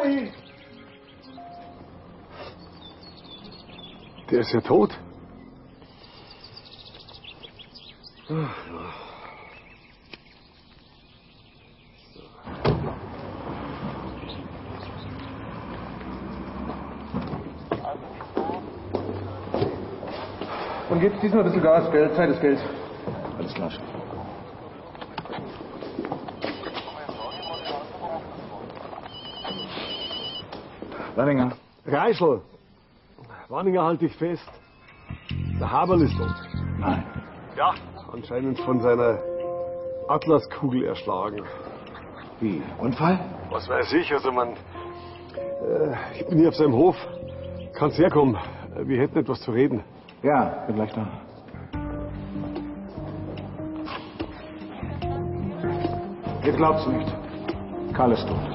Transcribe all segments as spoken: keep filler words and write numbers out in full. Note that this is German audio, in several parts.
Harry! Der ist ja tot. Und jetzt diesmal ein bisschen Gas, Geld, Zeit ist Geld. Alles klar. Wanninger. Reischl. Wanninger, halt dich fest. Der Haberl ist tot. Nein. Ja, anscheinend von seiner Atlaskugel erschlagen. Wie? Unfall? Was weiß ich, also man... Äh, ich bin hier auf seinem Hof. Kannst herkommen. Wir hätten etwas zu reden. Ja, bin gleich da. Ihr glaubt's nicht. Karl ist tot.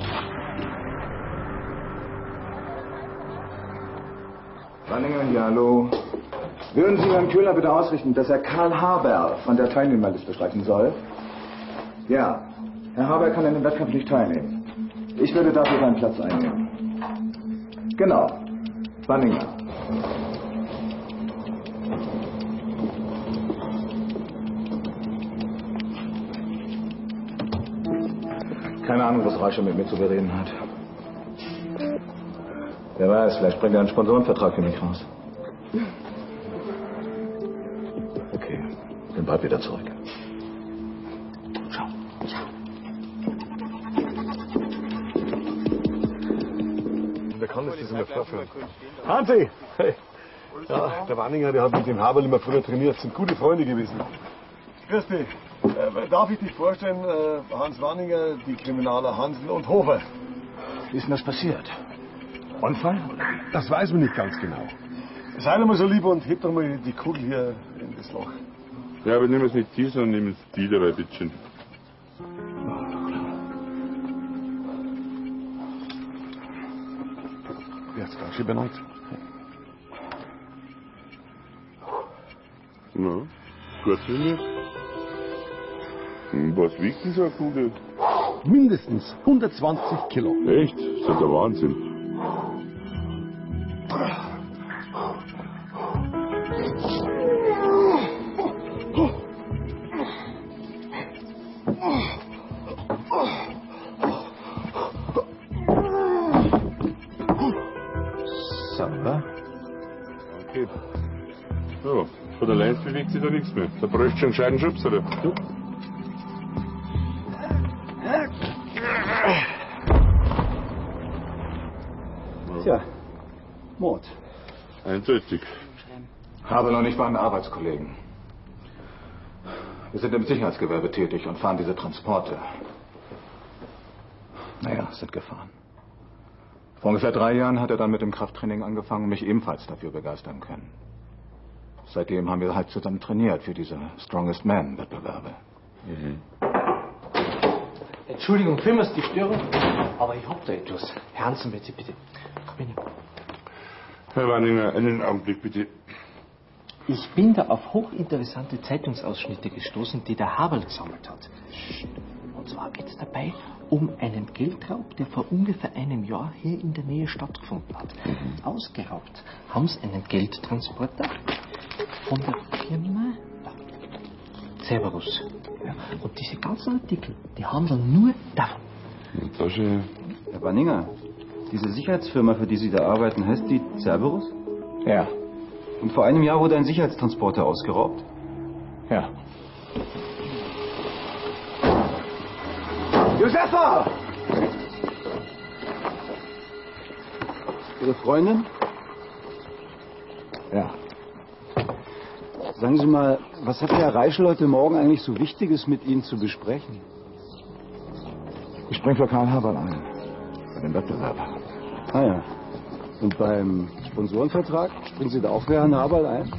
Wanninger, ja, hallo. Würden Sie Herrn Köhler bitte ausrichten, dass er Karl Haber von der Teilnehmerliste streichen soll? Ja. Herr Haber kann an dem Wettkampf nicht teilnehmen. Ich würde dafür seinen Platz einnehmen. Genau. Wanninger. Keine Ahnung, was Reicher mit mir zu bereden hat. Wer weiß, vielleicht bringt er einen Sponsorenvertrag für mich raus. Okay, bin bald wieder zurück. Ciao. Ciao. Wer kann das das immer vorführen? Hansi! Hey. Ja, der Wanninger, der hat mit dem Haberl immer früher trainiert, sind gute Freunde gewesen. Grüß dich. Äh, darf ich dich vorstellen, äh, Hans Wanninger, die Kriminaler Hansel und Hofer? Wie ist denn das passiert? Unfall? Das weiß man nicht ganz genau. Sei doch mal so lieb und heb doch mal die Kugel hier in das Loch. Ja, aber nehmen wir es nicht die, sondern nehmen es die dabei, bittchen. Wer hat's ganz schön benannt? Na, gut für mich. Was wiegt denn so eine Kugel? Mindestens hundertzwanzig Kilo. Echt? Das ist ja der Wahnsinn. Sauber. Okay. So, von der Leine bewegt sich da nichts mehr. Da bräuchte schon einen Scheidenschubs, oder? Ja. Tja, Mord. Eindeutig. Haberl und ich waren Arbeitskollegen. Wir sind im Sicherheitsgewerbe tätig und fahren diese Transporte. Naja, sind gefahren. Vor ungefähr drei Jahren hat er dann mit dem Krafttraining angefangen und mich ebenfalls dafür begeistern können. Seitdem haben wir halt zusammen trainiert für diese Strongest Man-Wettbewerbe. Mhm. Entschuldigung, vielmals die Störung, aber ich hab da etwas. Herr Hansen, bitte, bitte. Bitte. Herr Wanninger, einen Augenblick, bitte. Ich bin da auf hochinteressante Zeitungsausschnitte gestoßen, die der Haberl gesammelt hat. Und zwar geht es dabei um einen Geldraub, der vor ungefähr einem Jahr hier in der Nähe stattgefunden hat. Mhm. Ausgeraubt haben sie einen Geldtransporter von der Firma Cerberus. Ja, und diese ganzen Artikel, die handeln nur davon. Tasche. Herr Wanninger, diese Sicherheitsfirma, für die Sie da arbeiten, heißt die Cerberus? Ja. Und vor einem Jahr wurde ein Sicherheitstransporter ausgeraubt? Ja. Josefa! Ihre Freundin? Ja. Sagen Sie mal, was hat Herr Reischl heute Morgen eigentlich so Wichtiges mit Ihnen zu besprechen? Ich spring für Karl Haberl ein. Bei dem Wettbewerb. Ah ja. Und beim Sponsorenvertrag springen Sie da auch für Herrn Haberl ein?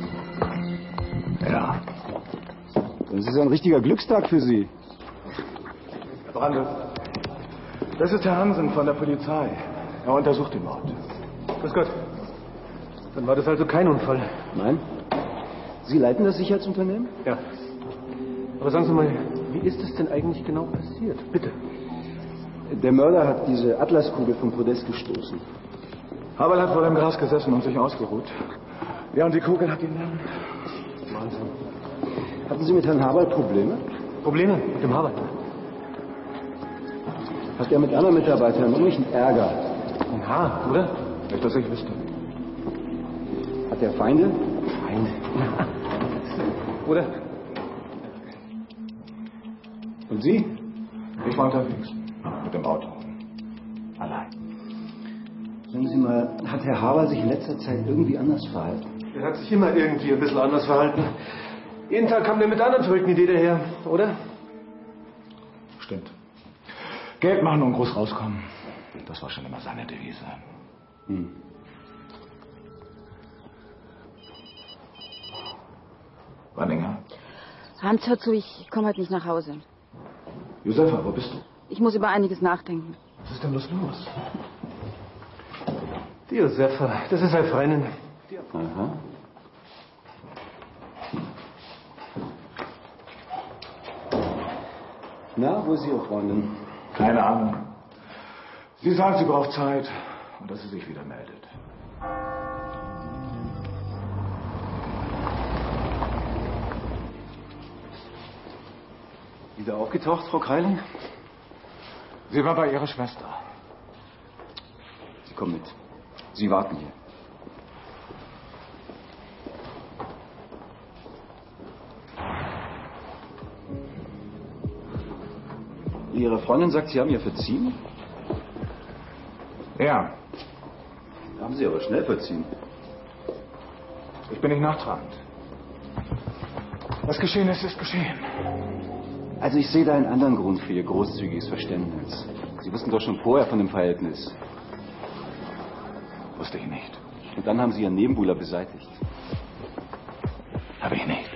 Ja. Das ist ein richtiger Glückstag für Sie. Brandes. Das ist Herr Hansen von der Polizei. Er untersucht den Mord. Grüß Gott. Dann war das also kein Unfall. Nein? Sie leiten das Sicherheitsunternehmen? Ja. Aber sagen Sie mal, wie ist es denn eigentlich genau passiert? Bitte. Der Mörder hat diese Atlaskugel vom Podest gestoßen. Haberl hat vor dem Gras gesessen und sich ausgeruht. Ja, und die Kugel hat ihn dann... Wahnsinn. Hatten Sie mit Herrn Haberl Probleme? Probleme mit dem Haberl? Hat er mit anderen Mitarbeitern irgendwelchen Ärger? Ein Haar, oder? Nicht, dass ich wüsste. Hat er Feinde? Feinde. Oder? Und Sie? Ich war unterwegs. Mit dem Auto. Allein. Sagen Sie mal, hat Herr Haberl sich in letzter Zeit irgendwie anders verhalten? Er hat sich immer irgendwie ein bisschen anders verhalten. Jeden Tag kam der mit anderen verrückten Ideen daher, oder? Stimmt. Geld machen und groß rauskommen. Das war schon immer seine Devise. Hm. Wanninger? Hans, hör zu, ich komme heute nicht nach Hause. Josefa, wo bist du? Ich muss über einiges nachdenken. Was ist denn bloß los? Die Josefa, das ist eine Freundin. Aha. Na, wo ist Ihre Freundin? Keine Ahnung. Sie sagt, sie braucht Zeit und dass sie sich wieder meldet. Wieder aufgetaucht, Frau Kreiling? Sie war bei ihrer Schwester. Sie kommen mit. Sie warten hier. Ihre Freundin sagt, Sie haben ihr verziehen? Ja, Haben Sie aber schnell verziehen. ich bin nicht nachtragend. Was geschehen ist, ist geschehen. Also ich sehe da einen anderen Grund für Ihr großzügiges Verständnis. Sie wussten doch schon vorher von dem Verhältnis. Wusste ich nicht. Und dann haben Sie Ihren Nebenbuhler beseitigt. Habe ich nicht.